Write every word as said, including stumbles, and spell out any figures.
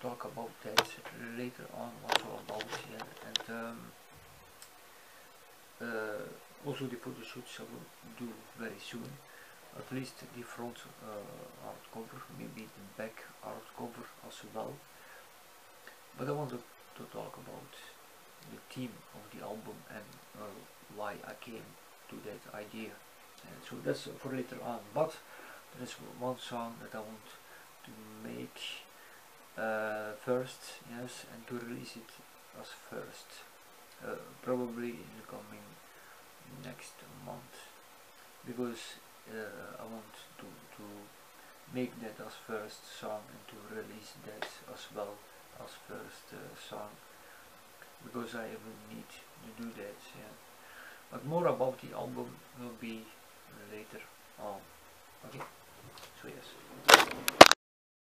talk about that later on, what's all about, yeah. And um, uh, also the photo shoots I will do very soon, at least the front uh, art cover, maybe the back art cover as well. But I wanted to talk about the theme of the album and uh, why I came to that idea. And so that's for later on. But there is one song that I want to make uh, first, yes, and to release it as first, uh, probably in the coming next month, because uh, I want to to make that as first song and to release that as well as first uh, song, because I will need to do that, yeah. But more about the album will be later on. Okay, so yes.